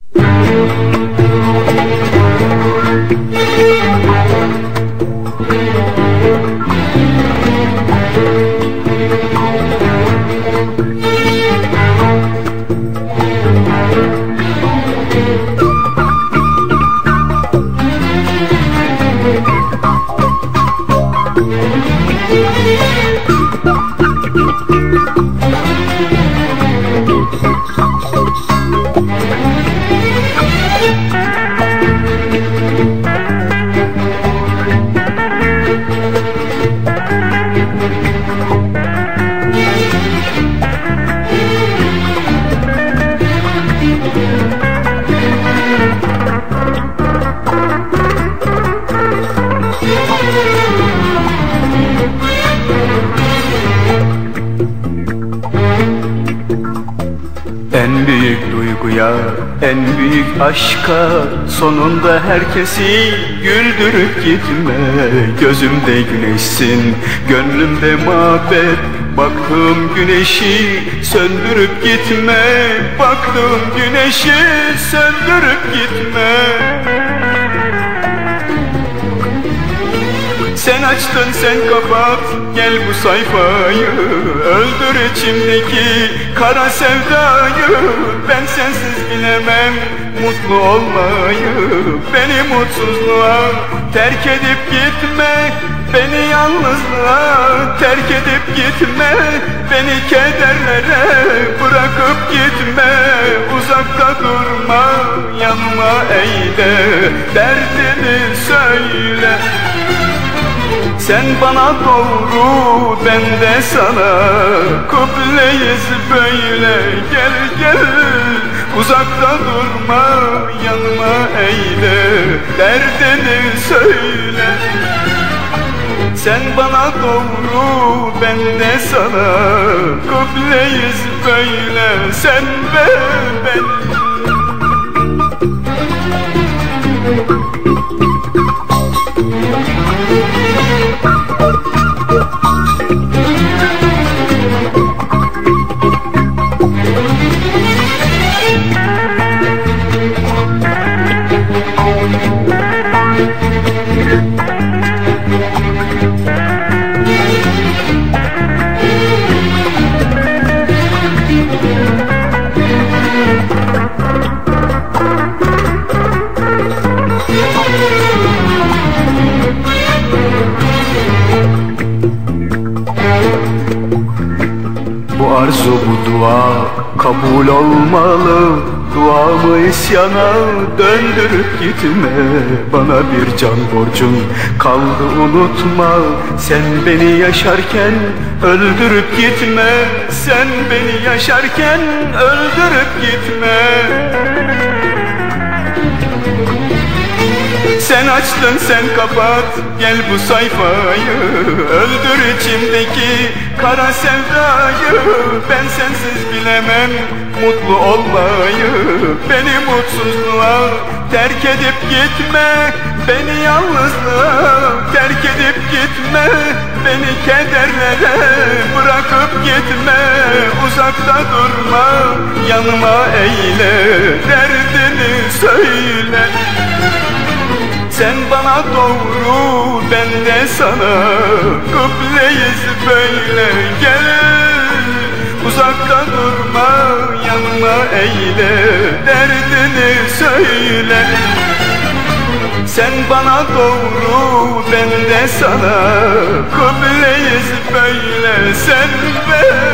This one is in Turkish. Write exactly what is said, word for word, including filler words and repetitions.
En büyük duyguya, en büyük aşka sonunda herkesi güldürüp gitme. Gözümde güneşsin, gönlümde muhabbet. Baktığım güneşi söndürüp gitme. Baktığım güneşi söndürüp gitme. Sen açtın, sen kapat, gel bu sayfayı. Öldür içimdeki kara sevdayı. Ben sensiz bilemem mutlu olmayı. Beni mutsuzluğa terk edip gitme. Beni yalnızlığa terk edip gitme. Beni kederlere bırakıp gitme. Uzakta durma, yanıma eyle, derdini söyle. Sen bana doğru, ben de sana, kıbleyiz böyle. Gel gel, uzakta durma, yanıma eyle, derdini söyle. Sen bana doğru, ben de sana, kıbleyiz böyle. Sen ve ben. Bu arzu, bu dua kabul olmalı. Duamı isyana döndürüp gitme. Bana bir can borcun kaldı, unutma. Sen beni yaşarken öldürüp gitme. Sen beni yaşarken öldürüp gitme. Sen açtın, sen kapat, gel bu sayfayı. Öldür içimdeki kara sevdayı. Ben sensiz bilemem mutlu olmayı. Beni mutsuzluğa terk edip gitme. Beni yalnızlığa terk edip gitme. Beni kederlere bırakıp gitme. Uzakta durma, yanıma eyle, derdini söyle. Sen bana doğru, ben de sana, kıbleyiz böyle. Gel, uzakta durma, yanıma eyle, derdini söyle. Sen bana doğru, ben de sana, kıbleyiz böyle. Sen ve